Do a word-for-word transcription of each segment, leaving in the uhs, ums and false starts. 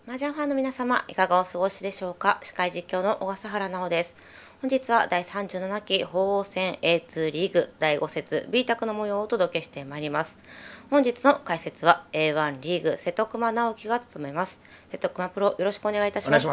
麻雀ファンの皆様、いかがお過ごしでしょうか。司会実況の小笠原奈緒です。本日はだいさんじゅうななき鳳凰戦 エーツー リーグだいご節 ビー 卓の模様をお届けしてまいります。本日の解説は エーワン リーグ瀬戸熊直樹が務めます。瀬戸熊プロ、よろしくお願いいたします。 お願いします。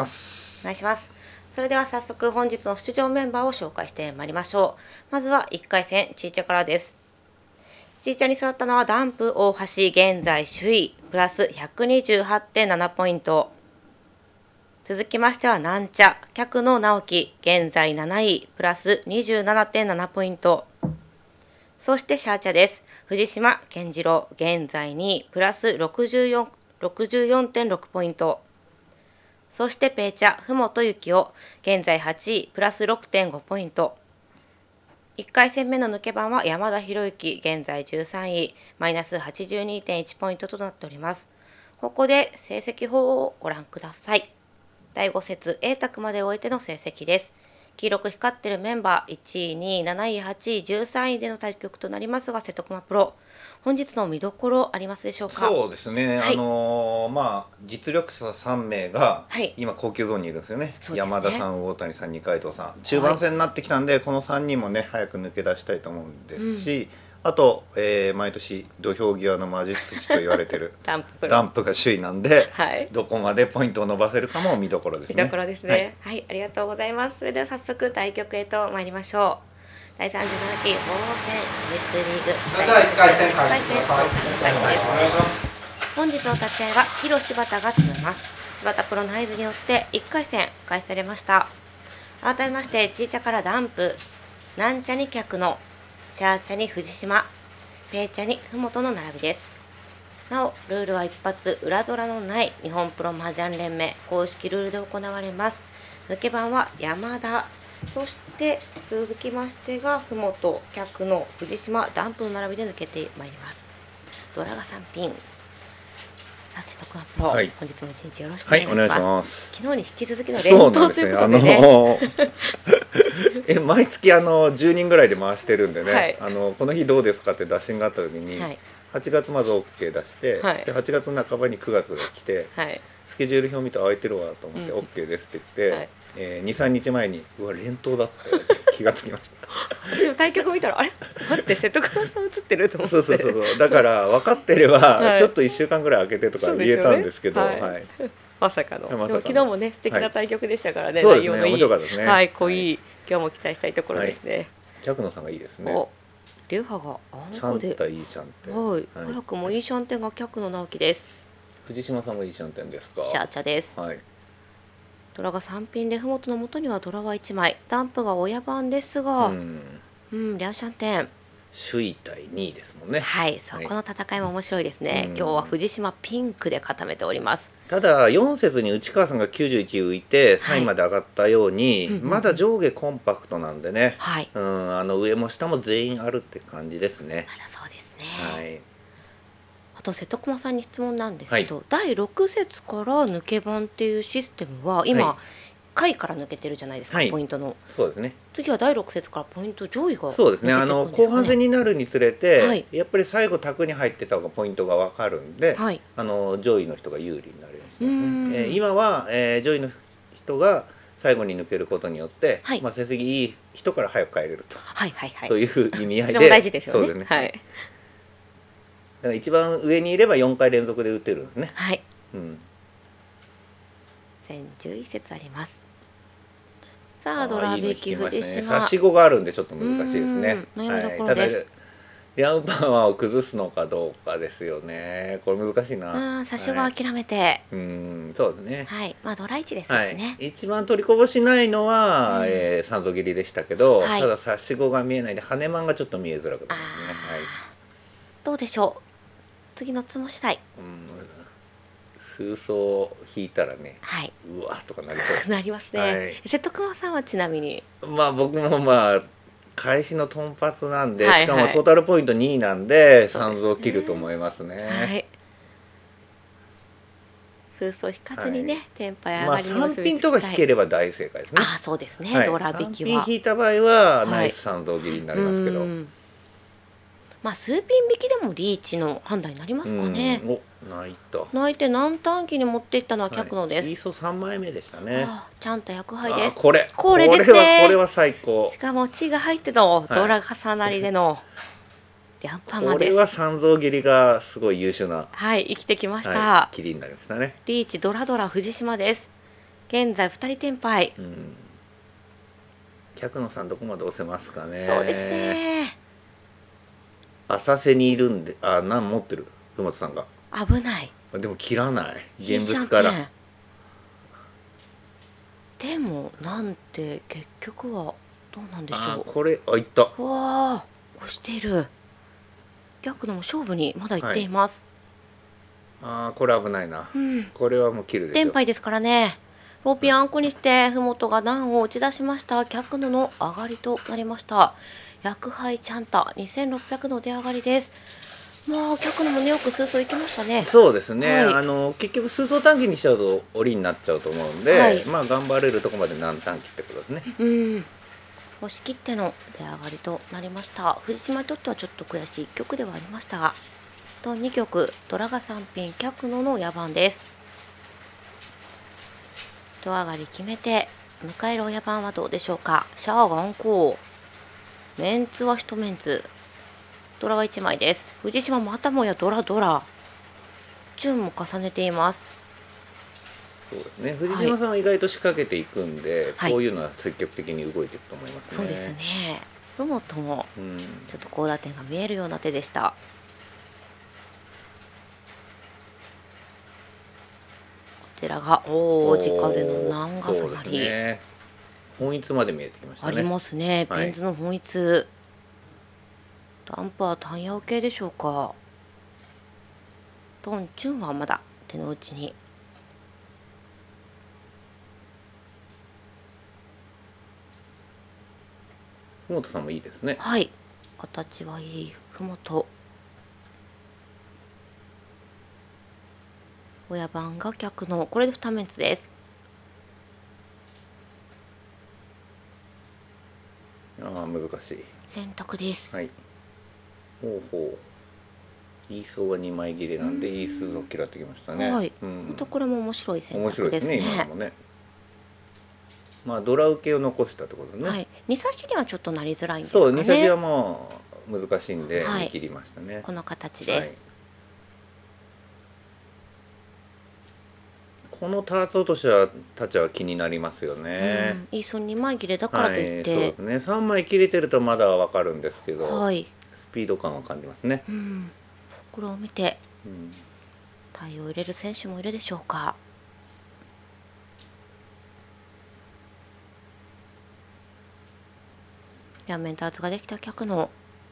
お願いします。それでは早速本日の出場メンバーを紹介してまいりましょう。まずはいっかい戦チーチャからです。チーチャに座ったのはダンプ大橋、現在首位プラス ひゃくにじゅうはちてんなな ポイント。続きましてはなんちゃ客の直樹、現在なない、プラス にじゅうななてんなな ポイント。そしてシャーチャです。藤島健次郎、現在にい、プラス ろくじゅうよんてんろく ポイント。そしてペーチャ、ふもとゆきお、現在はちい、プラス ろくてんご ポイント。いっかい戦目の抜け番は山田博之、現在じゅうさんい、マイナス はちじゅうにてんいち ポイントとなっております。ここで成績表をご覧ください。だいご節 A 卓まで終えての成績です。黄色く光ってるメンバーいちい、にい、なない、はちい、じゅうさんいでの対局となりますが、瀬戸熊プロ、本日の見どころありますでしょうか。 そうですね、はい、あのー、まあ実力者さんめいが今高級ゾーンにいるんですよね、はい、山田さん、大谷さん、二階堂さん、中盤戦になってきたんで、はい、このさんにんもね早く抜け出したいと思うんですし、うんあと、えー、毎年土俵際の魔術師と言われてるダンプダンプが首位なんで、はい、どこまでポイントを伸ばせるかも見どころですね。 見どころですね、はい、はい、ありがとうございます。それでは早速対局へと参りましょう。だいさんじゅうななき鳳凰戦 エーツー リーグそれではいっかい戦開始ください。お願いします。 本日の立ち合いは広柴田が務めます。柴田プロの合図によっていっかい戦開始されました。改めましてチーチャからダンプ、なんちゃに客のシャーチャに藤島、ペーチャにふもとの並びです。なお、ルールは一発裏ドラのない日本プロ麻雀連盟公式ルールで行われます。抜け番は山田、そして続きましてがふもと、客の藤島、ダンプの並びで抜けてまいります。ドラがさんピン。させとくんプロ、はい、本日も一日よろしくお願いします。はい、お願いします。昨日に引き続きの連投ということでね。 そうなんですね。あのえ毎月あのじゅうにんぐらいで回してるんでね、はい、あのこの日どうですかって打診があった時に、はい、はちがつまず オーケー 出して、はい、はちがつなかばにくがつが来て、はい、スケジュール表見て空いてるわと思って、うん、オーケー ですって言って、はいえー、にさんにちまえにうわ連投だって気がつきました。 私も対局見たらあれ待って瀬戸熊さん映ってると思ってそうそうそうそうだから分かってれば、はい、ちょっといっしゅうかんぐらい空けてとか言えたんですけど、 ねはいはい、まさかの、まさかのでも昨日もね素敵な対局でしたからね、 はい、内容のいい、面白かったですね、 はい、濃い、はい、今日も期待したいところですね。 客野さんがいいですね。 流派があんちゃんたいいシャンテン、 はい、早くもいいシャンテンが客野直樹です。 藤島さんもいいシャンテンですか。 シャーチャです。 はい。 ドラがさんピンでふもとの元にはドラはいちまい、ダンプが親番ですが、うん、うん、リャンシャンテン。 首位対にいですもんね。 はい、そこの戦いも面白いですね。はい、今日は藤島ピンクで固めております。 ただよん節に内川さんがきゅうじゅういち浮いてさんいまで上がったように、はい、まだ上下コンパクトなんでね、はい、うんあの上も下も全員あるって感じですね。 まだそうですね。 はい。 あと瀬戸熊さんに質問なんですけど、はい、だいろく節から抜け番っていうシステムは今、はい下位から抜けてるじゃないですか、はい、ポイントの。 そうですね。 次はだいろく節からポイント上位が、 ね、そうですね。あの後半戦になるにつれて、はい、やっぱり最後卓に入ってた方がポイントが分かるんで、はい、あの上位の人が有利になるようにしますね。えー、今は、えー、上位の人が最後に抜けることによって、はい、まあ成績いい人から早く帰れると、はいはいはい、そういう意味合いで、それも大事ですよね。 そうですね。はい。だから一番上にいればよんかい連続で打てるんですね。 はい。うん。戦じゅういち節あります。さあドラ引き藤島、 差し子があるんでちょっと難しいですね。 悩みどころです。 リャンパワーを崩すのかどうかですよね。これ難しいな。 あ差し子は諦めて、はい、 うんそうですね。 はいまあドラ一ですしね、 はい、一番取りこぼしないのは、うんえー、三度切りでしたけど、はい、ただ差し子が見えないで羽マンがちょっと見えづらくなりますね。はい、 どうでしょう次のつも次第。うん数層引いたらね、 はい、 うわとかなりそうなりますね。はい、瀬戸熊さんはちなみにまあ僕もまあ開始の頓発なんで、はいはい、しかもトータルポイントにいなんでさんぞう切ると思いますね。はい、 数層引かずにね、はい、テンパイ上がりに結びつきたい。 まあさんピンとか引ければ大正解ですね。 ああそうですね、はい、ドラ引きはさんピン引いた場合はナイスさんぞう切りになりますけど、はい、 まあ数ピン引きでもリーチの判断になりますかね。 お、泣いた。 泣いて何短期に持っていったのは客野です。 はい、イーソさんまいめでしたね。 ちゃんと薬杯です。 これこれですね。 これはこれは最高。 しかも血が入ってのドラ重なりでの、はい、リャンパマです。 これは三蔵切りがすごい優秀な、 はい生きてきました。 はい、切りになりましたね。 リーチドラドラ藤島です。現在二人転敗。うん、 客野さんどこまで押せますかね。 そうですね。 浅瀬にいるんで、あ、何持ってるふもとさんが。 危ない。 でも切らない現物から。 でもなんて結局はどうなんでしょう。あ、 これあいった。わあ押している。逆のも勝負にまだ行っています。 はい、ああこれ危ないな。うん、これはもう切るでしょ。 転敗ですからね。ローピンあんこにしてふもとが段を打ち出しました。客野の上がりとなりました。薬杯ちゃんたにせんろっぴゃくの出上がりです。まあ客野もねよく数層いきましたね。 そうですね。はい、あの結局数層短期にしちゃうと折りになっちゃうと思うんで、はい、まあ頑張れるとこまで何短期ってことですね。 うん。押し切っての出上がりとなりました。藤島にとってはちょっと悔しいいっ局ではありましたが、とに局ドラがさんピン客野の野番です。一上がり決めて迎える親番はどうでしょうか。シャアがアンコウ。メンツは一メンツ。ドラはいちまいです。藤島またもやドラドラ。チュンも重ねています。 そうですね。藤島さんは意外と仕掛けていくんで、はい、こういうのは積極的に動いていくと思いますね。 そうですね。ふもともちょっと高打点が見えるような手でした。こちらがおお地風の南が下がり。 本一まで見えてきましたね。 ありますね。ペンズの本一。ダンプは単ヤオ系でしょうか。トンチュンはまだ手の内に。 ふもとさんもいいですね。 はい。形はいいふもと。親番が逆のこれで二面です。 ああ難しい選択です。 はい。ほうほう。イーソーはにまい切れなんでイースを嫌ってきましたね。 はい。うん、とこれも面白い選択ですね。 面白いですね今のもね。まあドラ受けを残したってことね。 はい。二差しにはちょっとなりづらいんですかね。 そう二差しはもう難しいんで見切りましたね。はい、 この形です。はい、 このターツ落としはたちは気になりますよね。 うん、イーソンにまい切れだからといって、はい、 そうですね。さんまい切れてるとまだわかるんですけど、 はい、 スピード感を感じますね。 うん、これを見て、うん、対応を入れる選手もいるでしょうか。両面ターツができた客の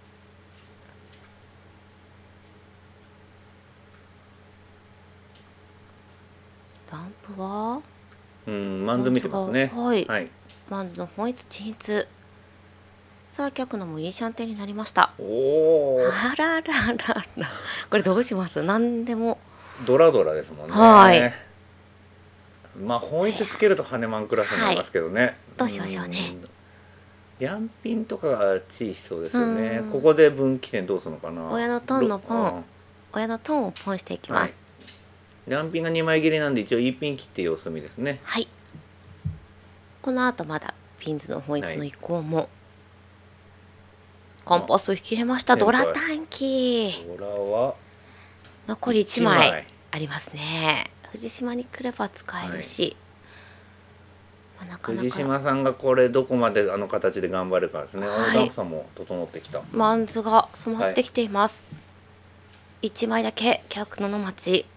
ダンプはうんマンズ見てますね。 はい、はい、マンズの本一鎮一。さあ客のもいいシャンテンになりました。 おおあららららこれどうします。何でもドラドラですもんね。 はい。 まあ本一つけるとハネマンクラスになりますけどね、はい、 どうしましょうね。 ヤンピンとかがチーしそうですよね。ここで分岐点どうするのかな。 親のトンのポン、親のトンをポンしていきます。 はい、ヤンピンがにまい切れなんで一応いいピン切って様子見ですね。 はい。この後まだピンズの本一の移行も、はい、コンパスを引き入れました。ドラ短期。 ドラは残りいちまいありますね。藤島に来れば使えるし。はい、 なかなか藤島さんがこれどこまであの形で頑張るかですね。はい、ダンプさんも整ってきた。 マンズが染まってきています。はい、いちまいだけ客野の町。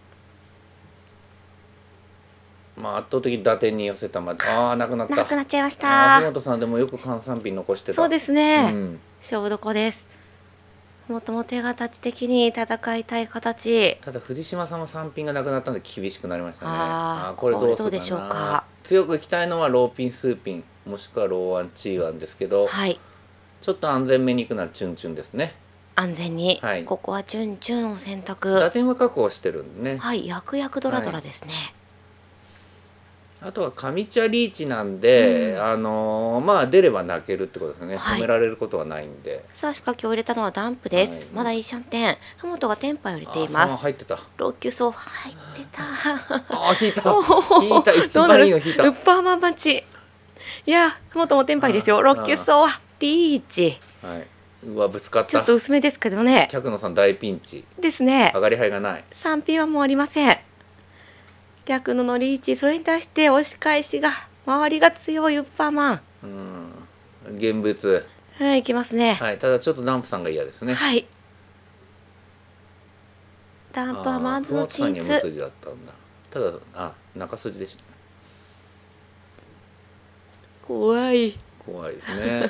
まあ圧倒的に打点に寄せたまで、ああなくなった。 なくなっちゃいました。 藤本さんでもよく換算ピン残してた。 そうですね。うん、勝負どこです。もとも手形的に戦いたい形。 ただ藤島さんもさんピンがなくなったので厳しくなりましたね。 ああこれどうするでしょうか。 強くいきたいのはローピン数ピンもしくはローワンチーワンですけど、はい、ちょっと安全めにいくならチュンチュンですね。 安全に、はい、ここはチュンチュンを選択。 打点は確保してるんでね。 はい、薬薬ドラドラですね。 はい、 あとは上茶リーチなんで、うん、あのまあ出れば泣けるってことですね、はい、止められることはないんで。 さあ仕掛けを入れたのはダンプです、はい、まだいいシャンテン。ふもとがテンパイを入れています。 入ってた。 ロッキュソー入ってた。 あ引いた引いた、一番いいの引いた。 ウッパーマンパンチ。いやふもともテンパイですよ。ロッキュソーリーチ。 はい、うわぶつかった。 ちょっと薄めですけどね。 百野さん大ピンチですね。 上がり牌がない。 さんピー はもうありません。逆ののリーチ、それに対して押し返しが周りが強いウッパーマン。 うん現物。 はい、いきますね。 はい、ただちょっとダンプさんが嫌ですね。 はい。ダンプはマンズのチーズ。 無筋だったんだ。ただあ中筋でした。 怖い。 怖いですね。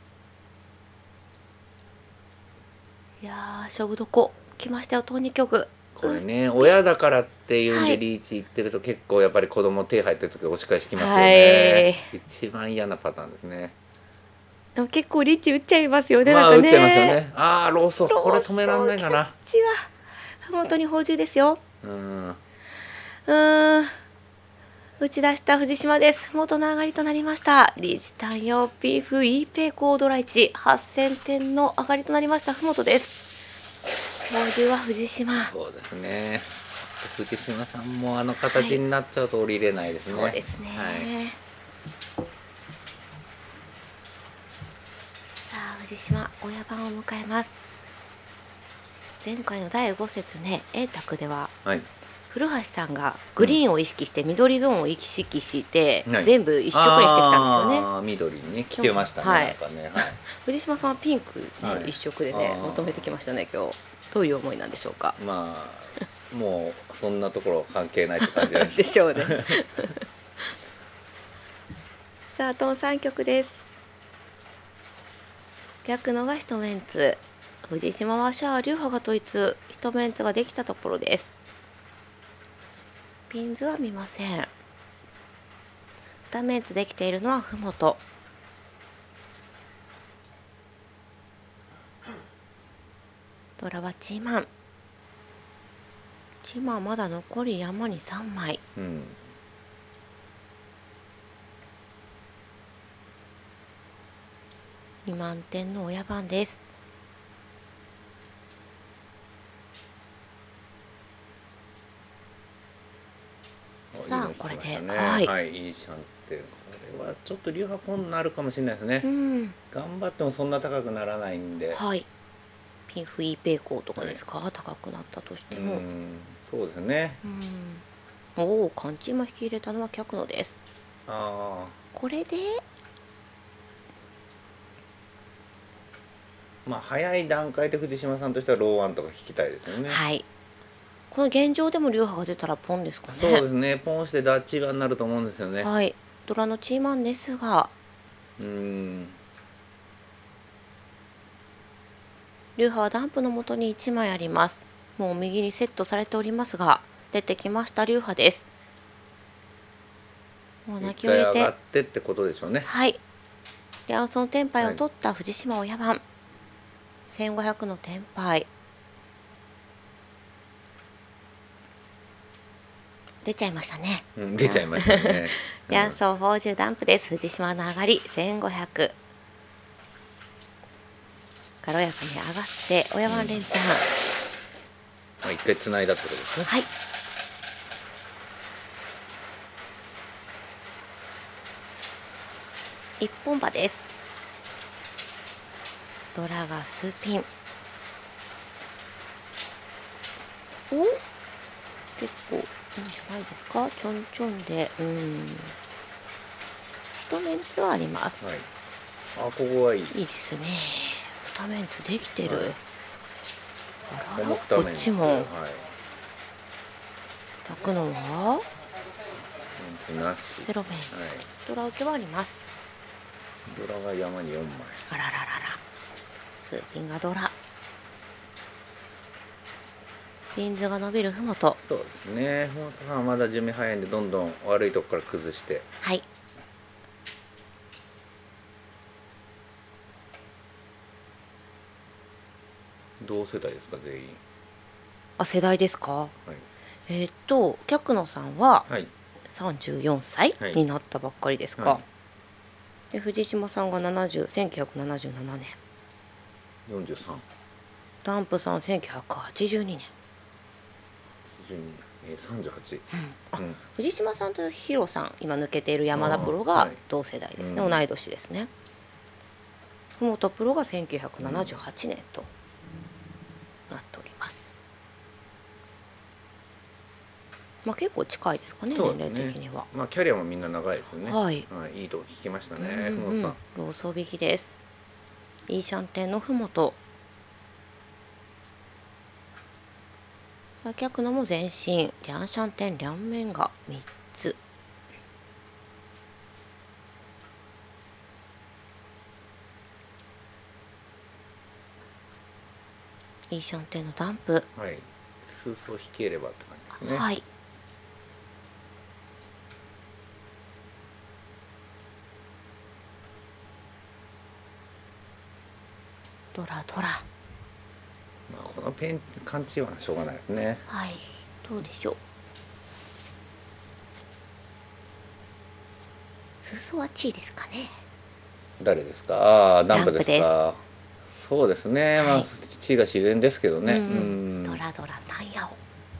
いやー勝負どこ来ましたよ、とにかく。 これね、親だからっていうんでリーチいってると結構やっぱり子供手入ってる時押し返しきますよね、はい、一番嫌なパターンですね。 でも結構リーチ打っちゃいますよね。 まあ打っちゃいますよね。ああローソーこれ止めらんないかな。 キャッチは本当に宝珠ですよ。 うんうん打ち出した藤島です。元の上がりとなりました。リーチ単用ピーフ E ペイコードラいちはっせんてんの上がりとなりました。ふもとです。宝珠は藤島。 そうですね。藤島さんもあの形になっちゃうと降りれないですね。 はい、そうですね、はい、さあ藤島親番を迎えます。前回のだいご節ね A 卓では、はい、古橋さんがグリーンを意識して緑ゾーンを意識して、うん、全部一色にしてきたんですよね。 あ緑にね来てましたね。はい、なんかね、はい、 藤島さんはピンクの一色でね、はい、求めてきましたね今日。どういう思いなんでしょうか。 まあもうそんなところ関係ないって感じでしょうね。さあトンさん局です。逆のが一メンツ。藤島はシャア流派が統一一メンツができたところです。ピンズは見ません。二メンツできているのはふもと。ドラはチーマン。チーマンはまだ残り山にさんまい。うん、にまんてんの親番です。さあこれで、 ね、はい、はい、いいシャンテン。これはちょっと流派ポンになるかもしれないですね。うん、頑張ってもそんな高くならないんで。 はい。ピンフイーペイコーとかですか、はい、高くなったとしても。 うんそうですね。 うんおおカンチーマ引き入れたのは客野です。 ああこれでまあ早い段階で藤島さんとしてはローワンとか引きたいですよね。 はい。この現状でも流派が出たらポンですかね。 そうですね。ポンしてダッチガンになると思うんですよね。 はい。ドラのチーマンですが。 うん流派はダンプのもとにいちまいあります。もう右にセットされておりますが出てきました流派です。もう泣きを入れて上がってってことでしょうね。 はい。リャンソンテンパイを取った藤島親番、はい、せんごひゃくのテンパイ出ちゃいましたね。 うん、出ちゃいましたね。 リャンソンフォージュダンプです。藤島の上がりせんごひゃく。軽やかに上がって親番連チャン、 うん、一回つないだってことですね。 はい。一本馬です。ドラがスピン。お結構いいんじゃないですか。ちょんちょんでうん一メンツはあります。 はい、あここはいい。 いいですね。二メンツできてる。はい、あららこっちも。はい、逆のはメンツなし。 ゼロメンツ、はい、ドラ受けはあります。 ドラが山によんまい。 あららららツーピンがドラ。ピンズが伸びるふもと。 そうですね。ふもとさんはまだ準備早いんでどんどん悪いとこから崩して。 はい。 同世代ですか全員。 あ世代ですか。 はい、 えー、っと客野さんはさんじゅうよんさいになったばっかりですか。はい、で藤島さんがななじゅう、せんきゅうひゃくななじゅうななねん。 よんじゅうさん。 ダンプさんせんきゅうひゃくはちじゅうにねん。はちじゅうに、えー、さんじゅうはち。 うん、あ、うん、藤島さんとヒロさん、今抜けている山田プロが同世代ですね、はい、同い年ですね。ふもとプロがせんきゅうひゃくななじゅうはちねんとなっております。まあ結構近いですかね、年齢的には。 まあキャリアもみんな長いですよね。 はい、 はい、いいとこ聞きましたね、 ふもとさん。ローソー引きです。イーシャンテンのふもと。逆のも前進、リャンシャンテン、リャンメンがみっつ。イーシャンテンのダンプ。 はい。数層引ければって感じですね。 はい。ドラドラ。まあこのペン勘違いはしょうがないですね。 はい。どうでしょう。数層は地位ですかね。 誰ですか。ああ、ダンプですか。そうですね。まあ地位が自然ですけどね。うん。 ドラドラタンヤオ。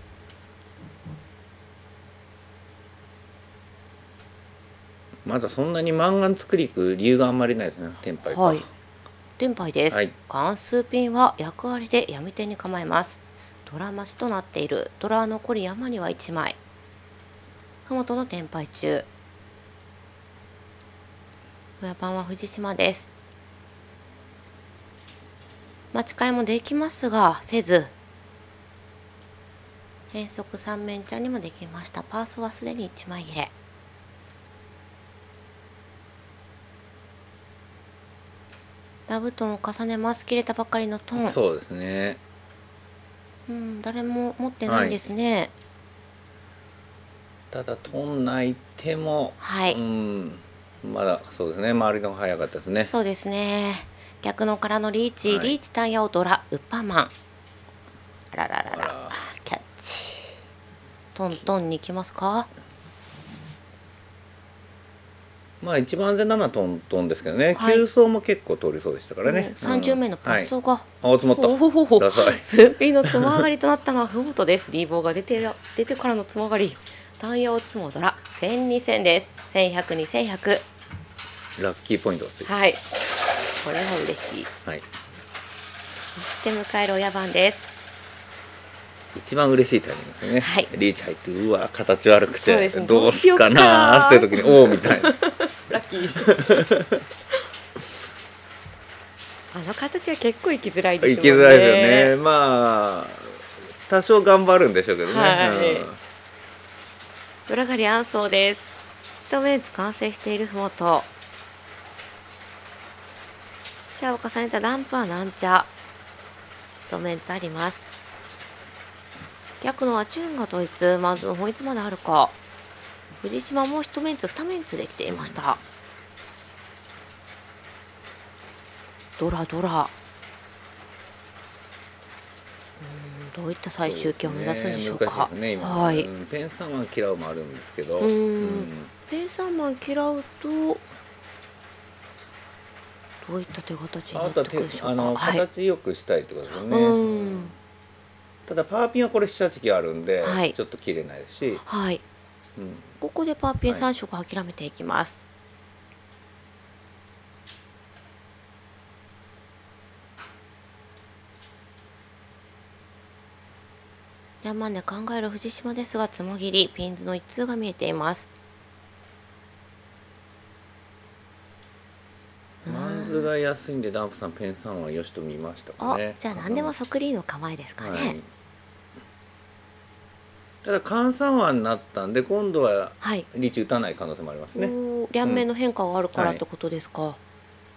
まだそんなに漫画作りいく理由があんまりないですね。テンパイか。 はい。テンパイです。 はい、 関数ピンは役割で闇手に構えます。ドラ増しとなっている。ドラは残り山にはいちまい。ふもとのテンパイ中。親番は藤島です。待ち替えもできますがせず、変則三面茶にもできました。パーソはすでにいちまい切れ。ダブトンを重ねます。切れたばかりのトン。 そうですね。 うん、誰も持ってないんですね。はい、 ただトンない手も、 はい、 うん、まだそうですね。周りの方が早かったですね。 そうですね。逆のからのリーチ、はい、リーチタンヤオドラウッパーマン。あらららら、キャッチ。トントンに行きますか。 まあ一番安全なのはトントンですけどね。はい、急走も結構通りそうでしたからね。 うん、さんじゅうめのパッソが、はい、 あ、積もった。 スーピーのつま上がりとなったのはふもとです。リーボーが出て出てからのつま上がり。タンヤオツモドラせんにせんです。せんひゃくにせんひゃく。 ラッキーポイントがついて。 はい。これは嬉しい。 はい。 そして迎える親番です。 一番嬉しいタイミングですよね。 はい。 リーチ入ってうわ形悪くてどうすかなーっていう時におおみたいな。 ラッキー。あの形は結構行きづらいですよね。 行きづらいですよね。まあ多少頑張るんでしょうけどね。 はい。うん、ドラガリアンソーです。一メンツ完成しているふもと。シャアを重ねたランプはなんちゃ。一メンツあります。逆のはチューンが統一、まずの本一まであるか。藤島も一メンツ二メンツできていました。ドラドラ。うん、どういった最終形を目指すんでしょうか。 ね、 はい。 ペンサーマン嫌うもあるんですけど。 うんうん、ペンサーマン嫌うとどういった手形になってくるでしょうか。 あの形よくしたいってことですよね。うん、ただパーピンはこれ下地があるんで、はい、ちょっと切れないですし。 はい。うん、ここでパーピンさん色諦めていきます。はい、山根考える藤島ですがつもぎりピンズの一通が見えています。 マンズが安いんでダンプさんペンさんはよしと見ましたかね。 じゃあ何でも即リーの構えですかね。はい、 ただ換算はになったんで今度はリーチ打たない可能性もありますね。 両面の変化があるからってことですか。うん、はい、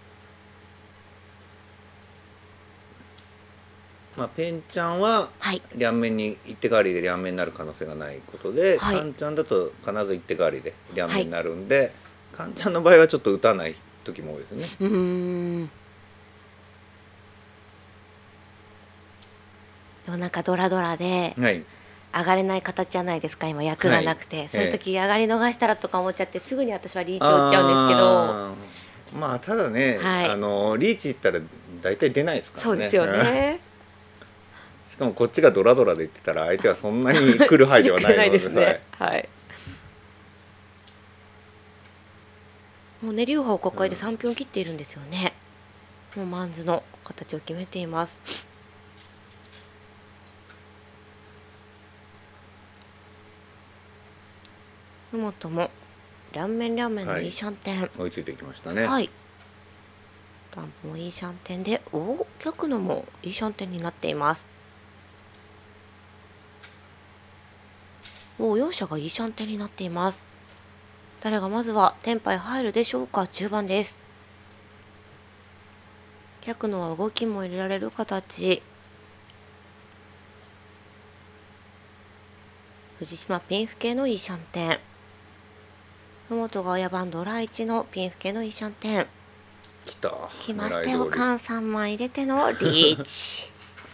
まあ、ペンちゃんは両面に一手代わりで両面になる可能性がないことで、はい、カンちゃんだと必ず一手代わりで両面になるんで、はい、カンちゃんの場合はちょっと打たない時も多いですね。うーん。 でもなんかドラドラで、 はい、 上がれない形じゃないですか今役がなくて、はい、そういう時上がり逃したらとか思っちゃってすぐに私はリーチを打っちゃうんですけど、まあただね、はい、あのリーチいったら大体出ないですからね。 そうですよねしかもこっちがドラドラで言ってたら相手はそんなに来る範囲ではないのでないですね、 はい、もうね劉邦国会でさんぴょん切っているんですよね、うん、もうマンズの形を決めています。野本も両面両面のいいシャンテン、はい、 追いついてきましたね。 はい、ダンプもいいシャンテンで、お逆のもいいシャンテンになっています。お両者がいいシャンテンになっています。誰がまずはテンパイ入るでしょうか。中盤です。逆のは動きも入れられる形。藤島ピンフ系のいいシャンテン。野本が親番ドラいちのピンフ系のいいシャンテン。 きた。 きましたよ。缶さんまい入れてのリーチ。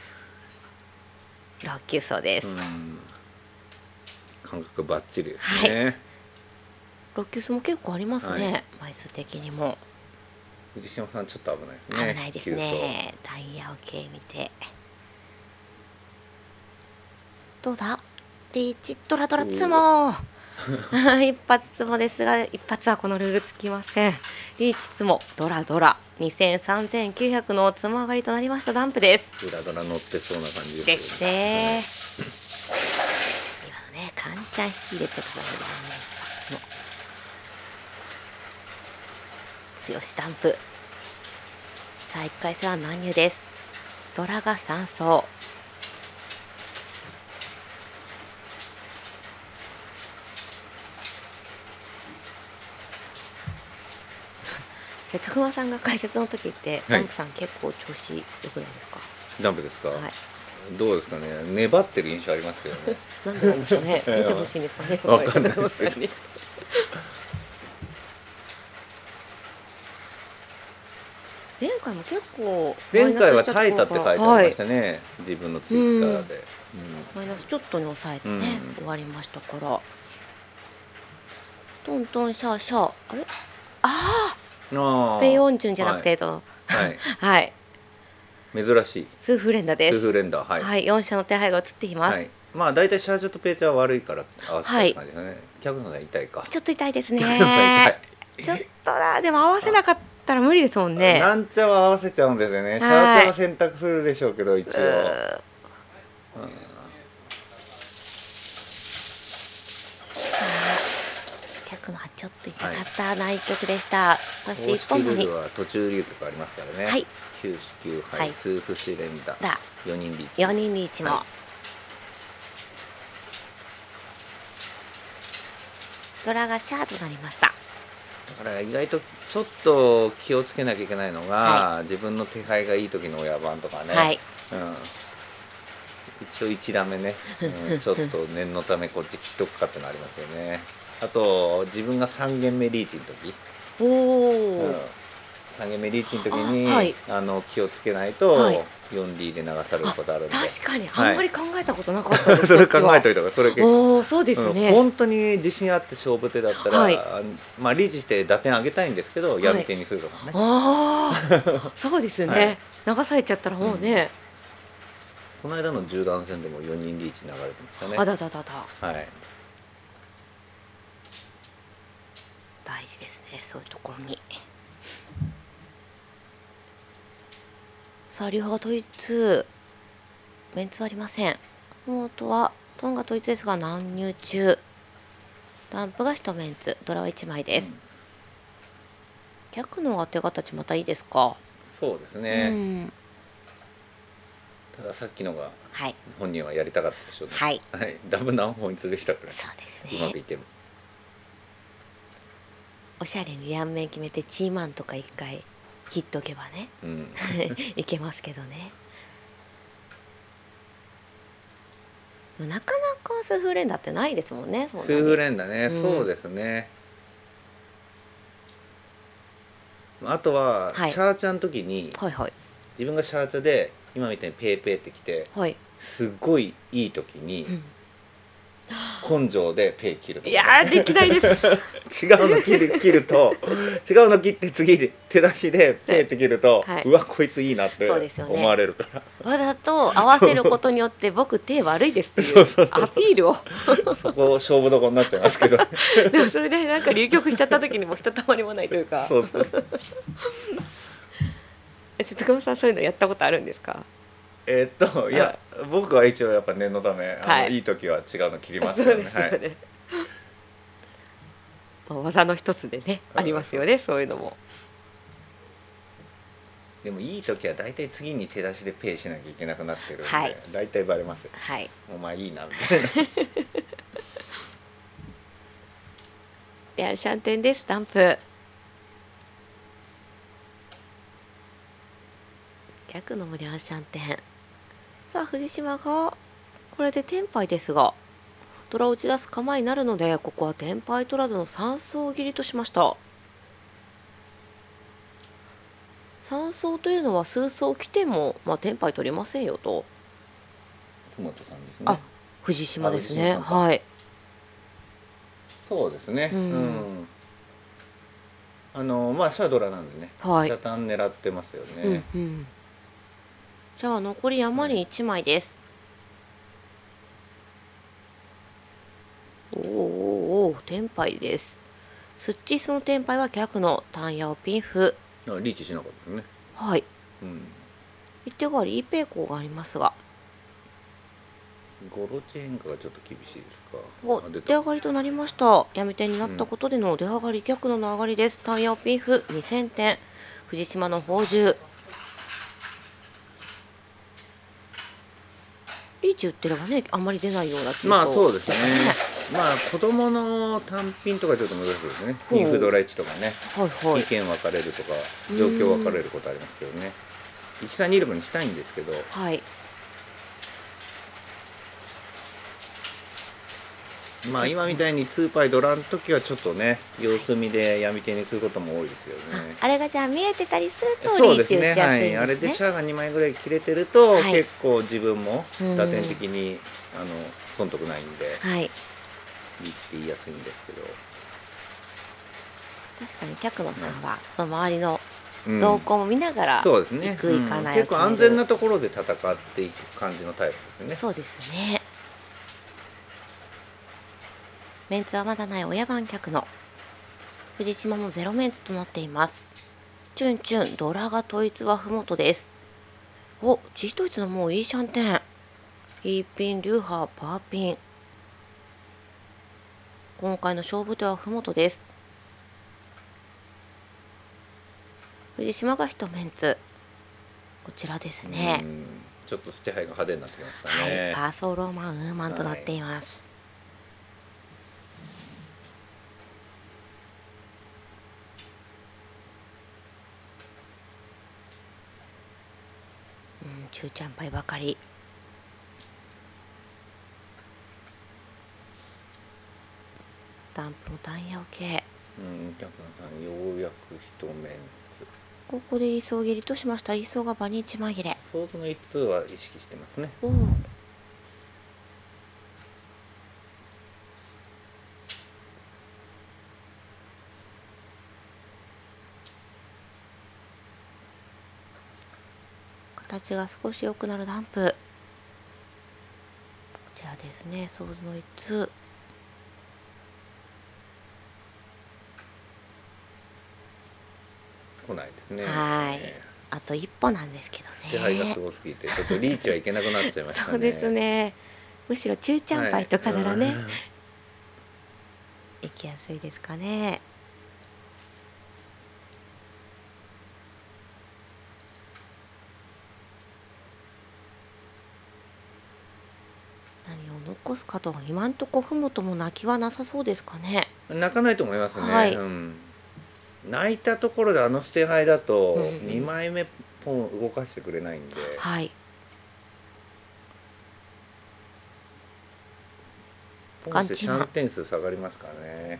ろっきゅう走です。 感覚バッチリですね。はい、 ろっきゅう走も結構ありますね、はい、枚数的にも。 藤島さんちょっと危ないですね。 危ないですね。ダイヤを系見て。どうだリーチドラドラツモ一発ツモですが一発はこのルールつきません。リーチツモドラドラにせんさんぜんきゅうひゃくのツモ上がりとなりました。ダンプです。 ドラドラ乗ってそうな感じですね。今のねカンちゃん引き入れてからね強しダンプ。さあいっかい戦は難入です。ドラがさん走。瀬戸熊さんが解説の時って、はい、ダンプさん結構調子良くないですか。 ダンプですか、 はい、 どうですかね。粘ってる印象ありますけどね。 なんでなんですかね。見てほしいんですかね。 わかんないですけど前回も結構前回は耐えたって書いてありましたね、はい、自分のツイッターで、うん、 マイナスちょっとに抑えてね、うん、終わりましたから。トントンシャーシャーあれああペヨンジュンじゃなくてとはい、はい、 珍しいスーフレンダです。 スーフレンダはい、 はい、よん社の手配が映っています、はい、 まあ大体シャージャとペーチャーは悪いから合わせたい感じですね、はい、客のが痛いかちょっと痛いですねちょっとなでも合わせなかったら無理ですもんね。 なんちゃは合わせちゃうんですよね。シャーチャは選択するでしょうけど一応、うん、 客のはちょっと痛かった難局でした、はい、そしていっぽんもに公式ルールは途中流とかありますからね。はいきゅうしきゅうはい、スーフシレンダよにんリーチよにんリーチも、はい、ドラがシャーとなりました。 だから意外とちょっと気をつけなきゃいけないのが、はい、自分の手配がいい時の親番とかね、はい、うん、一応いち打目ね、うん、ちょっと念のためこっち切っとくかってのありますよね。あと自分がさん軒目リーチの時おお、うん、さん軒目リーチの時に あ,、はい、あの気をつけないと、はい、よんリーで流されることあるんで。 確かにあんまり考えたことなかったです、 はい、それ考えといた方がそれ結構おそうですね、 うん、本当に自信あって勝負手だったら、はい、まあリーチして打点上げたいんですけど闇手にするとかね、 はい、あそうですね、はい、流されちゃったらもうね、 うん、この間のじゅう段戦でもよにんリーチ流れてましたね。 あだだだだ、 はい、 大事ですねそういうところに。さあ両派統一メンツはありません。ノートはトンが統一ですが難入中。ダンプが一メンツドラはいちまいです、うん、逆の当て形またいいですか。 そうですね、うん、たださっきのが本人はやりたかったでしょうね。はい、はい、ダブ何本にでしたから、ね、 そうですね、 うまくいけばおしゃれに両面決めてチーマンとか一回切っとけばね、うん、いけますけどね。なかなかスーフレンダーってないですもんね。 スーフレンダーね、うん、そうですね。あとは、はい、シャーチャの時に、はいはい、自分がシャーチャで今みたいにペーペーってきて、はい、すごいいい時に、うん、 根性でペイ切るとか、 いやーできないです。 違うの切る切ると違うの切って次で手出しでペイって切ると、はい、うわこいついいなって思われるから、 わざと合わせることによって僕手悪いですっていうアピールをそこ勝負どころになっちゃいますけどでもそれでなんか流局しちゃった時にもひとたまりもないというかそうそうそう節子さんそういうのやったことあるんですか？ えー、っといや僕は一応やっぱ念のため、はい、あのいい時は違うの切りますよね。そうですよね、はいまあ、技の一つでねありますよね、そういうのも。 でもいい時は大体次に手出しでペイしなきゃいけなくなってるんで、 はい、 大体バレますよ、 はい、 もうまあいいなみたいなレアルシャンテンです。ダンプ逆のリアルシャンテン。さあ藤島がこれでテンパイですがドラを打ち出す構えになるので、ここはテンパイ取らずのさん走切りとしました。さん走というのは数走来ても、まあ、テンパイ取りませんよと。 ふもとさんですね。 あ、藤島ですね。はい。 そうですね。うん。うん、あのまあシャドラなんでね。はい。シャタン狙ってますよね。うん、うん。じゃあ残り山にいちまいです。はい、おーおーおーテンパイです。スッチースのテンパイは逆のタンヤオピンフ。 あ、リーチしなかったですね。 はい。うん。一手代わりイーペイコーがありますが。 ゴロチ変化がちょっと厳しいですか。 お、出上がりとなりました。闇点になったことでの出上がり、逆の上がりです。タンヤオピンフにせんてん。藤島の宝珠。リーチ打ってればね、あんまり出ないような気が。まあそうですね。まあ子供の単品とかちょっと難しいですね。インフドラいちとかね、はいはい、意見分かれるとか状況分かれることありますけどね。いちさんにろくにしたいんですけど、はい、まあ今みたいにツーパイドラの時はちょっとね様子見で闇手にすることも多いですよね。 あれがじゃあ見えてたりするとそうですね、はい、あれでシャアがにまいぐらい切れてると、はい、結構自分も打点的にあの損得ないんで、はい、リーチって言いやすいんですけど、 確かに客野さんはその周りの動向も見ながら、うん、 そうですね、うん、結構安全なところで戦っていく感じのタイプですね。 そうですね。メンツはまだない親番客の藤島もゼロメンツとなっています。チュンチュンドラが統一はふもとです。お、G統一のもういいシャンテン。イーピン、リューハー、パーピン。今回の勝負手はふもとです。藤島が一メンツ。こちらですね。 ちょっとステハイが派手になってきましたね。 はい、パーソーローマンウーマンとなっています。はい、うん、中ちゃんパイばかり。ダンプのタンヤオ系。 うん、客さんようやく一メンツ。 ここで理想切りとしました。理想が場に一紛れ。 ソードの一通は意識してますね。おお。 形が少し良くなるダンプ。こちらですね。ソードの一通。 来ないですね。 はい。あと一歩なんですけどね。 手配がすごすぎてちょっとリーチはいけなくなっちゃいましたね。 そうですね。むしろ中ちゃんパイとかならね、はい、行きやすいですかね。何を残すかと今んとこふもとも泣きはなさそうですかね。 泣かないと思いますね。はい、うん、泣いたところであの捨て牌だとにまいめポン動かしてくれないんで、うん、はい、ポンしてシャン点数下がりますからね。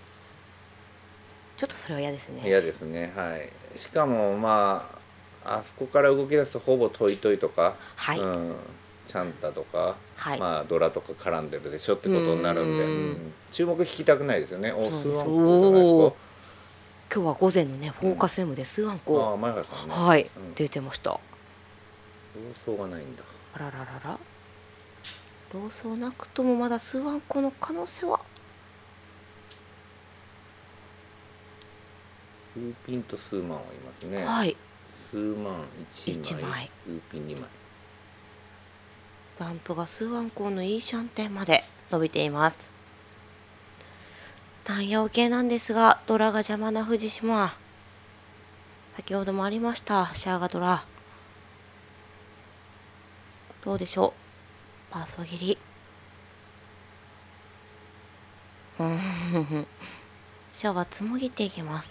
ちょっとそれは嫌ですね。 嫌ですね。はい。しかもまああそこから動き出すとほぼトイトイとか、はい、うん、 チャンタとか、 はい、 まあドラとか絡んでるでしょってことになるんで、うん、注目引きたくないですよね。おスーアンコじゃないですか。 今日は午前のねフォーカス M でスーアンコ、 ああ前原さんね、 はい、 うん、 出てました。 ローソーがないんだ。 あらららら、ローソーなくともまだスーアンコの可能性は。 ウーピンとスーマンはいますね。 はい。 スーマンいちまい、 枚ウーピンにまい。 ダンプがスーアンコのいいシャンテンまで伸びています。単葉系なんですが、ドラが邪魔な藤島。先ほどもありましたシャーガドラ。どうでしょう、パーソ切り。うんシャーはつもぎっていきます。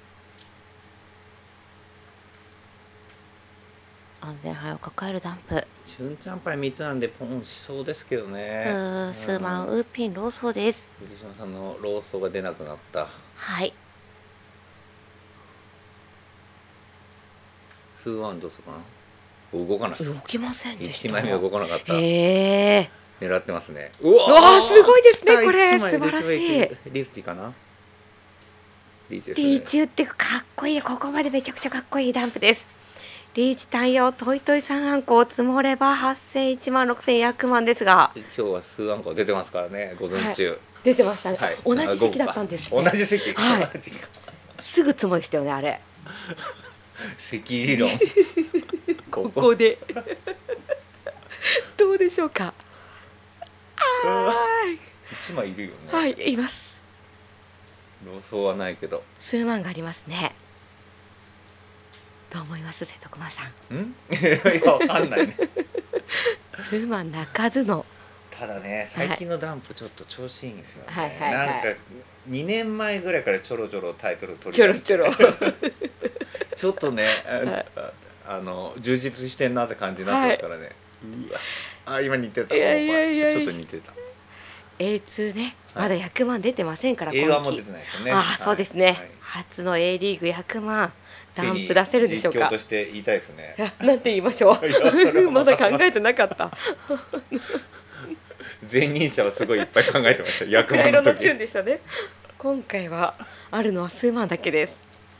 安全牌を抱えるダンプ。 チュンチャンパイみっつなんでポンしそうですけどね。 うースーマン、ウーピン、ローソーです。 藤島さんのローソーが出なくなった。 はい。 スーワンどうするかな。動かない。 動きませんでした。 いちまいめ動かなかった。 へえ。 狙ってますね。 うわーすごいですねこれ。素晴らしい。 リーチかな。リーチですね。 リーチ打ってかっこいい。ここまでめちゃくちゃかっこいいダンプです。リーチ単葉トイトイさんあんこを積もればはっせんいちまんろくせん約万ですが、 今日は数あんこ出てますからね。午前中、はい、 出てましたね、はい、同じ席だったんです、ね、 同じ席、 はい、すぐ積もりしたよねあれ席理論ここでどうでしょうか。 あ一枚いるよね。 はい、います。 ローソーはないけど数万がありますね。どう思います瀬戸熊さん。 んいやわかんないね数万泣かずの。 ただね最近のダンプちょっと調子いいんですよね、 はいはいはいはい、 なんかにねんまえぐらいからちょろちょろタイトル取り出してちょろちょろちょっとね、はい、あの充実してんなって感じになってますからね、はい、うわあ今似てた。 いやいやいやちょっと似てた。 エーツー ね、まだひゃくまん出てませんから、 はい、エーワン も出てないですよね。 ああそうですね、はい、初の A リーグひゃくまんダンプ出せるでしょうか。 実況として言いたいですね。 なんて言いましょうまだ考えてなかった前任者はすごいいっぱい考えてました。役満の時。桜色のチューンでしたね。今回はあるのは数万だけです。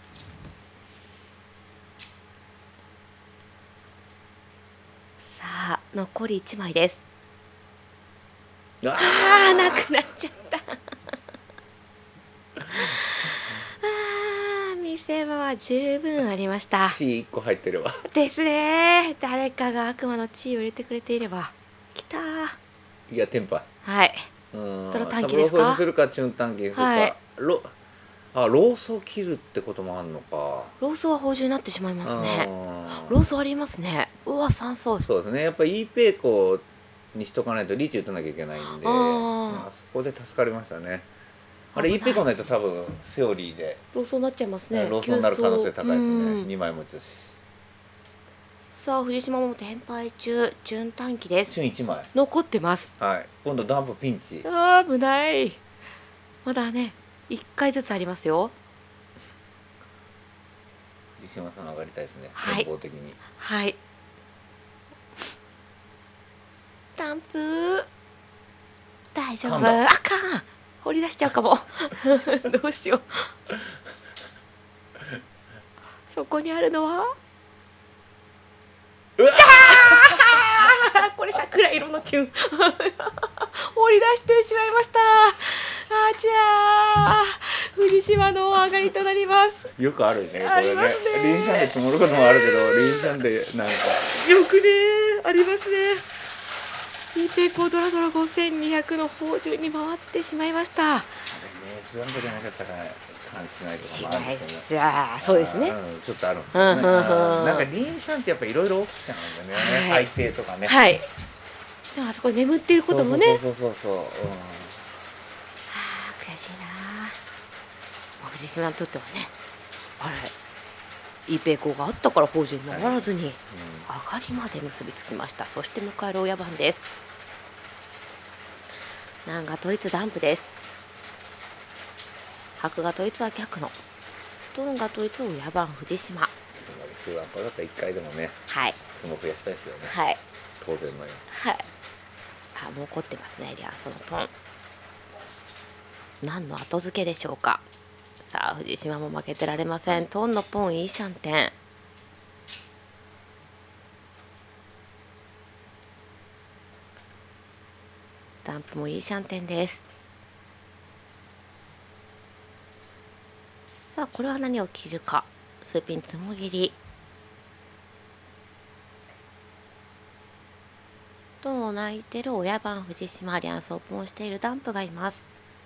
さあ残りいちまいです。ああなくなっちゃったあ見せ場は十分ありました。 血いっこ入ってればですね。誰かが悪魔の血を入れてくれていれば。きたー。 いやテンパイ。 はい。 うんドラ短期ですか。 ローソーにするかチュン短期にするか、はい、ロあローソー切るってこともあるのか。 ローソーは芳醇になってしまいますね。ローソーありますね。うわ酸素。 そうですね。やっぱり E ペイコにしとかないとリーチ打たなきゃいけないんで、あ、あそこで助かりましたね。あれ E ペイコないと多分セオリーでローソーになっちゃいますね。 ローソーになる可能性高いですね。にまい持ちだし。 さあ藤島も転敗中、準短期です。 準いちまい残ってます。 はい。今度ダンプピンチ。 ああ危ない。まだねいっかいずつありますよ。 藤島さん上がりたいですね。 はい。 健康的に。 はい。ダンプ大丈夫。あかん。掘り出しちゃうかも。どうしよう。そこにあるのは。うわこれ桜色のチュン掘り出してしまいました。あちゃー藤島の上がりとなります。 よくあるねこれね。 ありますね。 リンシャンで積もることもあるけどリンシャンでなんかよくねありますね。E ペイコドラドラごせんにひゃくの芳醇に回ってしまいました。あれねスワンドじゃなかったから感じしないとかもあるんですよね。あそうですね、 うん、ちょっとあるんですよね。なんかリンシャンってやっぱいろいろ起きちゃうんだよね、はい、海底とかね。はいでもあそこに眠っていることもね。 そうそうそうそう、うん、はあ悔しいな。藤島にとってはねあれE ペイコがあったから芳醇に回らずに、はい、うん、上がりまで結びつきました。そして迎える親番です。南が統一ダンプです。白が統一は逆のトンが統一親番藤島。 つまり数アンパだったらいっかいでもね、 はい、 相撲増やしたいですよね。 はい、 当然のよ。 はい。あ、もう怒ってますね。リアソのポン。何の後付けでしょうか。さあ藤島も負けてられません。トンのポンいいシャンテン。ダンプもいいシャンテンです。さあこれは何を切るか。スーピンつもぎり。と泣いてる親番藤島、リアンスオープンをしているダンプがいます。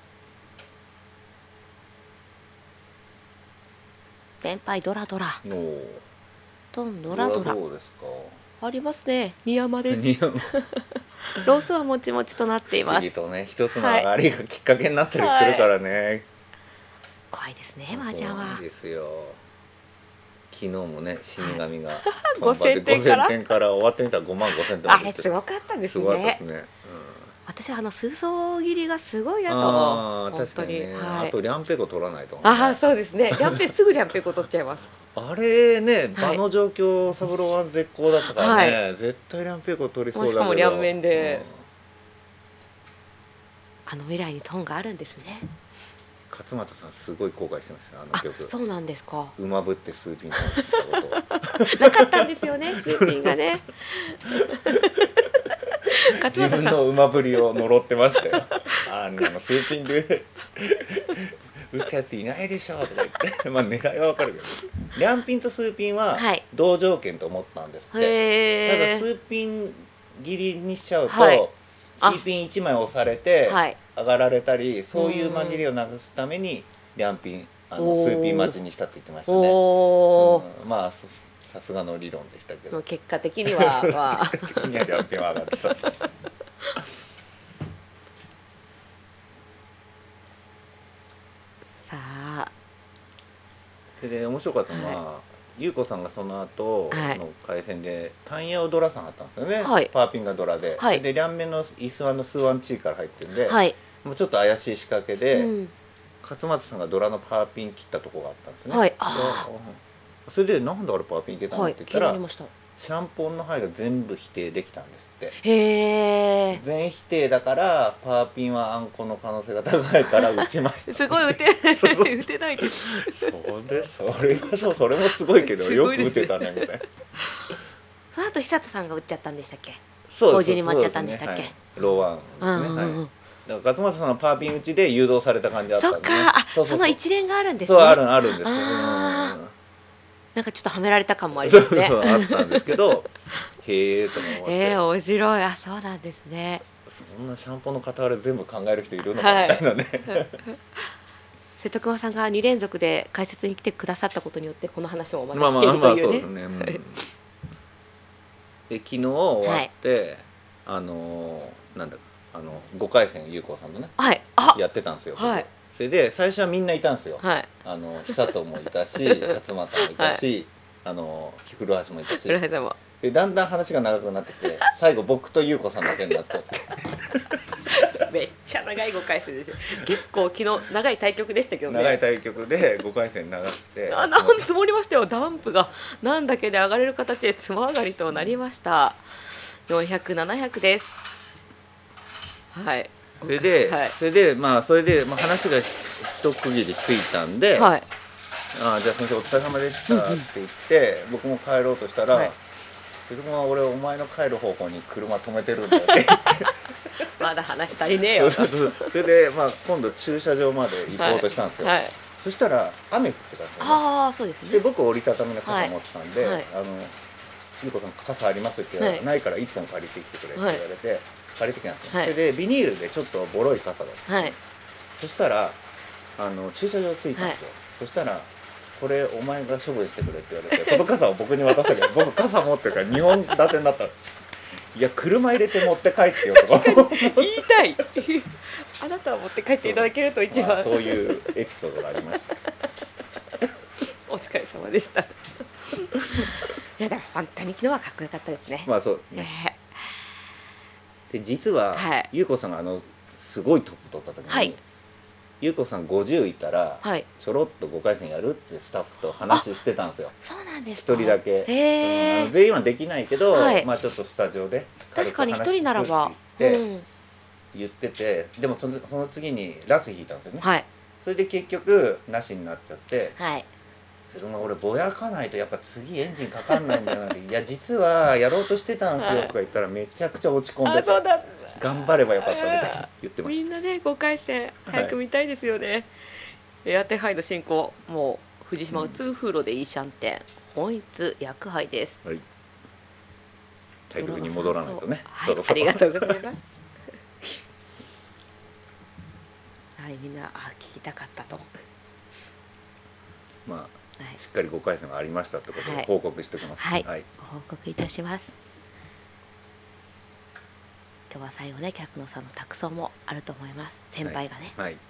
連敗ドラドラ。トンドラドラ。 どうですか。 ありますね。ニヤマです。ロースはもちもちとなっています。不思議とね、一つの上がりがきっかけになったりするからね。はい、 怖いですね、麻雀は。 怖いですよ。昨日もね、死神がごせんてんからごせんてんから終わってみたらごまんごせんてん。 あれすごかったですね。 すごかったですね。うん、 私はあの数層切りがすごいなと。 ああ、確かにね。はい、あとリャンペコ取らないと、ね。 ああ、そうですね。リャンペすぐリャンペコ取っちゃいます。 あれね、場の状況、サブローは絶好だったからね、はい、絶対リャンペコ取りそうだけど。 しかも両面で、うん、あの未来にトンがあるんですね。 勝俣さんすごい後悔してました、あの曲。 そうなんですか。 馬ぶってスーピンしたことなかったんですよね、スーピンがね。 自分の馬ぶりを呪ってましたよ。あんなのスーピンで打つやついないでしょとか言ってまあ狙いはわかるけど、リャンピンとスーピンは同条件と思ったんですって、はい、ただスーピン切りにしちゃうと、はい、チーピンいちまい押されて上がられたり、はい、そういう紛れをなくすためにリャンピンあのスーピン待ちにしたって言ってましたね。うん、まあさすがの理論でしたけど、 結果的にはまあ結果的にはリャンピンは上がってた。 さあで、で面白かったのは、はい、優子さんがその後の回戦で単ヤオドラさんあったんですよね、はい、パーピンがドラで、はい、で両面のイスワンのスーワンチーから入ってるんで、はい、もうちょっと怪しい仕掛けで、うん、勝俣さんがドラのパーピン切ったとこがあったんですね、はい、あそれでなんであれパーピンいけたのって言ったら、はい、シャンポンの牌が全部否定できたんですって。へー、全否定だからパーピンはあんこの可能性が高いから打ちましたすごい打てないそうそう打てないですそれそれがそうそれもすごいけどよく打てたねみたいな。 その後久人さんが打っちゃったんでしたっけ。そうです、に回っちゃったんでしたっけ、ね、はい、 ローワンですね、うんうんうん、はい、だから勝俣さんのパーピン打ちで誘導された感じだったんで、ね、 そっか、あ、そうそうそう、その一連があるんですね。 そう、あるあるんですよ。 なんかちょっとはめられた感もありますね。 そうそうあったんですけどへえと思って、 えー、面白い。あ、そうなんですね。 そんなシャンポンの片割れ全部考える人いるのかみたいなね、はい、 瀬戸熊さんがに連続で解説に来てくださったことによってこの話もまた聞けるというね。まあまあまあそうですね、うん、で昨日終わって、はい、あのー、なんだあのごかい戦優子さんとね、はい、あやってたんですよ、はい、それで最初はみんないたんですよ、はい、あの久人もいたし勝俣もいたし、はい、あの古橋もいたしでだんだん話が長くなってきて最後僕と優子さんだけになっちゃってめっちゃ長いごかい戦ですよ。結構昨日長い対局でしたけどね。 長い対局でごかい戦長くてあなん積もりましたよ。ダンプが何だけで上がれる形でつも上がりとなりました。よんひゃく、ななひゃくです。はい。 それで、はい、それでまあそれで、まあ、話が一区切りついたんで、はい、あじゃあ先生お疲れ様でしたって言って、うん、僕も帰ろうとしたら、はい、それも俺お前の帰る方向に車止めてるんだって言ってまだ話足りねえよそうそうそうそれで、まあ、今度駐車場まで行こうとしたんですよ、はいはい、そしたら雨降ってたんですよね。 ああそうですね。 で僕折りたたみの傘持ってたんで、はい、あの優子さん傘ありますって言われて、はい、ないからいっぽん借りてきてくれって言われて、はい、借りてきたんですよ、はい、それでビニールでちょっとボロい傘だった、はい、そしたらあの駐車場着いたんですよ、はい、そしたらこれお前が処分してくれって言われてその傘を僕に渡したけど僕傘持ってるからにほん立てになったいや車入れて持って帰ってよとか言いたいあなたは持って帰っていただけると一番そう、まあ、そういうエピソードがありましたお疲れ様でしたいやでも本当に昨日はかっこよかったですね。 まあそうですね、えー、で実は、はい、優子さんがあのすごいトップ取った時に、はい、 優子さんごじゅういたら、はい、ちょろっとごかい戦やるってスタッフと話してたんですよ。 そうなんですか。 一人だけ、 へうん、あの全員はできないけど、はい、まあちょっとスタジオで確かに一人ならば言ってて、でもそのその次にラス弾いたんですよね。 はい、 それで結局なしになっちゃって、 はい、 その俺ぼやかないとやっぱ次エンジンかかんないんだよなっていや実はやろうとしてたんですよとか言ったらめちゃくちゃ落ち込んでて、 そうだ、 頑張ればよかったみたいな言ってました。 みんなねごかい戦早く見たいですよね。はい、エアテハイの進行、もう藤島が通風路でいいシャンテン、本一薬杯です。 はい、対局に戻らないとね。 はい、ありがとうございます。はい、みんなあ聞きたかったと。 まあ、はい、しっかりごかい戦がありましたってことで報告しておきます。 はい、はい、ご報告いたします。今日は最後ね、客野さんの託送もあると思います。先輩がね。 はい。はい、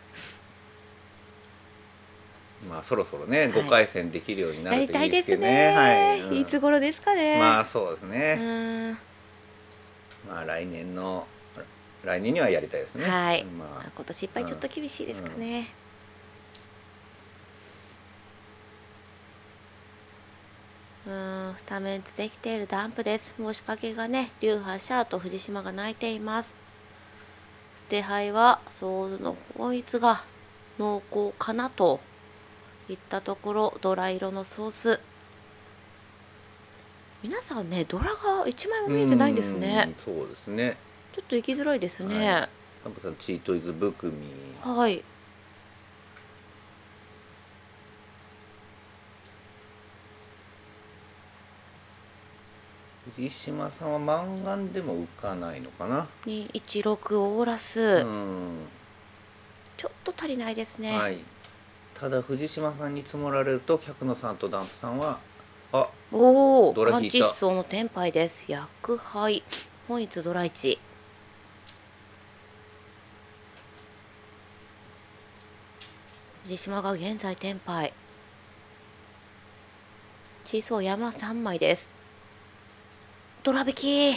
まあそろそろね、ごかい戦できるようになるといいですけどね。 はい、うん、いつ頃ですかね。 まあそうですね。まあ来年の来年にはやりたいですね。 はい。まあ今年いっぱいちょっと厳しいですかね。うんうん、うん、にメンツできているダンプです。もう仕掛けがね、流派シャーと藤島が泣いています。捨て牌はソーズの本一が濃厚かなといったところ、ドラ色のソース。皆さんね、ドラがいちまいも見えてないんですね。 そうですね。 ちょっと行きづらいですね。はい、 ダンプさんチートイズブクミ。 はい。 藤島さんはマンガンでも浮かないのかな。 にいちろくオーラス、うん、ちょっと足りないですね。 はい、ただ藤島さんに積もられると客野さんとダンプさんはあおお、パンチ思想のテンパイです。薬杯本一ドラいち。藤島が現在テンパイ。チーソー山さんまいです。ドラ引き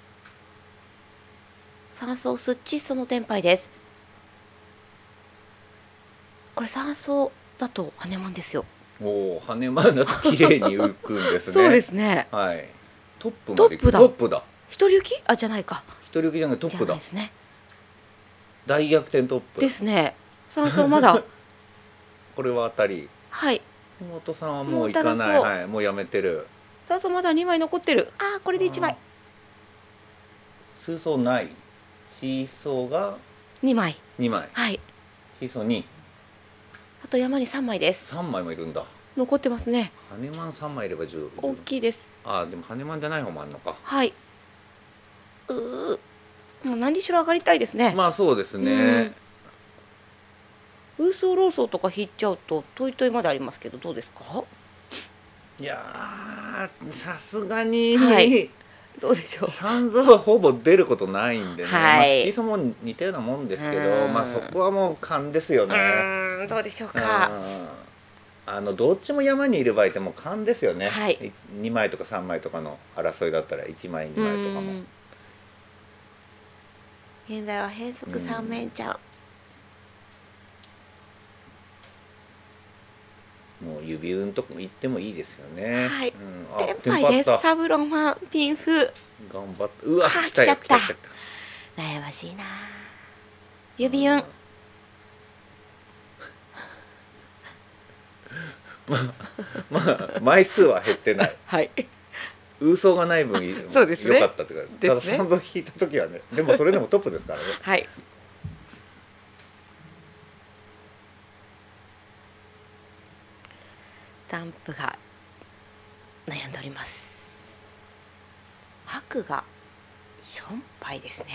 三層スッチッソのテンパイです。これ三層だと羽マンですよ。 おお、羽マンだと綺麗に浮くんですね。 そうですね。 はい。トップまで行く。 トップだ。一人行き？あ、じゃないか。 一人行きじゃない、トップだ。 ですね。 大逆転トップ。 ですね。三層まだ。 これは当たり。 はい。 妹さんはもう行かない。はい、もうやめてる。 三層まだにまい残ってる。ああ、これでいちまい。 数層ない。シーソーがにまい。 にまい。 はい。 シーソーに。 あと山にさんまいです。 さんまいもいるんだ。 残ってますね。 羽マンさんまいいれば十分。 大きいです。 ああ、でも羽マンじゃない方もあるのか。 はい。うう、もう何しろ上がりたいですね。 まあそうですね。 ウーソーローソーとか引っちゃうとトイトイまでありますけど、どうですか？ いやー、さすがに、 はい、どうでしょう。 三蔵はほぼ出ることないんでね、 はい、 まあ、七層も似たようなもんですけど、まあそこはもう勘ですよね。 うん、どうでしょうか。 あのどっちも山にいる場合ってもう勘ですよね。 はい、 にまいとかさんまいとかの争いだったらいちまいにまいとかも。 現在は変則三面ちゃん。 もう指運とか行ってもいいですよね。 はい。うん、テンパイです。サブロンはピンフ。 頑張って。うわ、 来ちゃった。悩ましいな。指運。 まあ、まあ、枚数は減ってない。 はい。 ウーソーがない分、 そうですね。 良かったっていうか、ただ三蔵引いた時はね、でもそれでもトップですからね。 はい。ダンプが悩んでおります。白がションパイですね。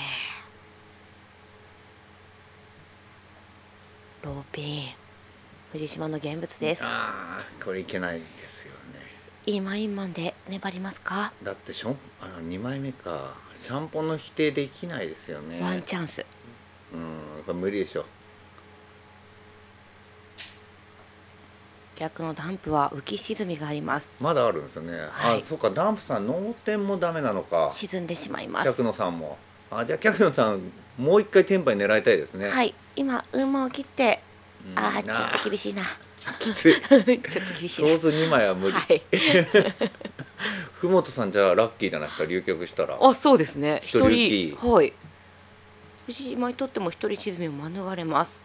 ローピン藤島の現物です。 ああ、これいけないですよね。 イーマンインマンで粘りますか？ だってションあにまいめか。シャンポンの否定できないですよね。 ワンチャンス。 うん、これ無理でしょ。 逆のダンプは浮き沈みがあります。 まだあるんですよね。はい、あ、そうか、ダンプさん脳天もダメなのか。 沈んでしまいます。 逆野さんも。あ、じゃあ逆野さんもう一回テンパイ狙いたいですね。 はい。 今馬を切って、うん、ああちょっと厳しいな。 きつい。ちょっと厳しいな。 想像にまいは無理。はい、ふもとさんじゃあラッキーじゃないですか、流局したら。 あ、そうですね。 一人行き。 はい。藤島にとっても一人沈みを免れます。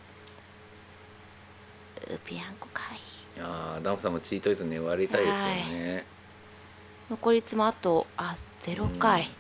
ウピアンコかい。 いやダンプさんもチートイズ粘りたいですよね。はい、 残り妻あとあゼロ回。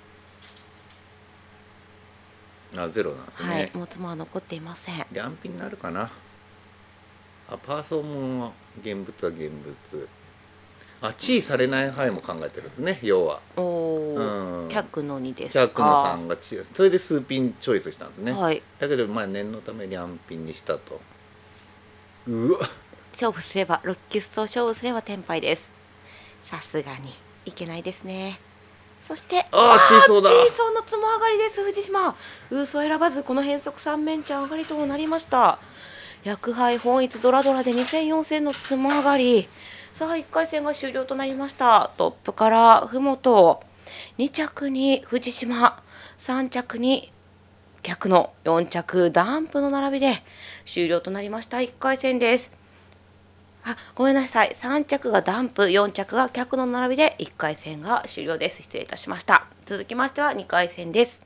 うん、あゼロなんですね。 はい、もう妻は残っていません。 リャンピになるかな。あパーソーモンは現物は現物。あ地位されない範囲も考えてるんですね、要は。 おお、うん、脚のにですか。 脚のさんが地位、それで数ピンチョイスしたんですね。 はい、 だけどまあ念のためリャンピンにしたと。うわ。 勝負すればロッキュスと勝負すればテンパイです。さすがにいけないですね。そしてああチーソーだ。 チーソーのつも上がりです。藤島ウーソ選ばずこの変則三面ちゃん上がりとなりました。薬杯本一ドラドラでにせんよんせんのつも上がり。さあいっかい戦が終了となりました。トップからふもと、に着に藤島、さん着に逆のよん着ダンプの並びで終了となりました。いっかい戦です。あ、ごめんなさい。さん着がダンプ、よん着が逆の並びでいっかい戦が終了です。失礼いたしました。続きましてはにかい戦です。